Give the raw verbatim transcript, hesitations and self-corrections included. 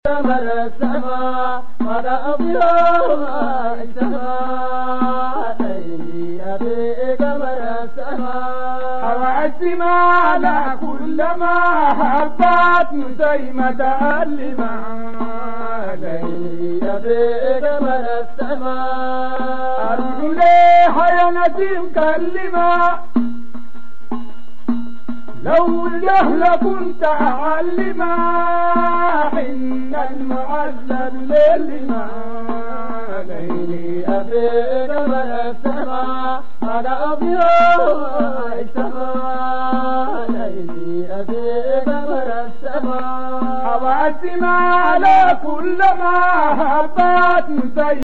قمر السماء قد أضياء السماء ليلي أبي قمر السماء حواسما على كل ما حبت نسيمة اللما ليلي أبي قمر السماء أرجو ليها يا نسيم كلمة لو الجهل كنت أعلما حن المعذب للما ليلي أبي قمر السماء قد أضياء السماء ليلي أبي قمر السماء حواسما على كل ما هبت مسيرة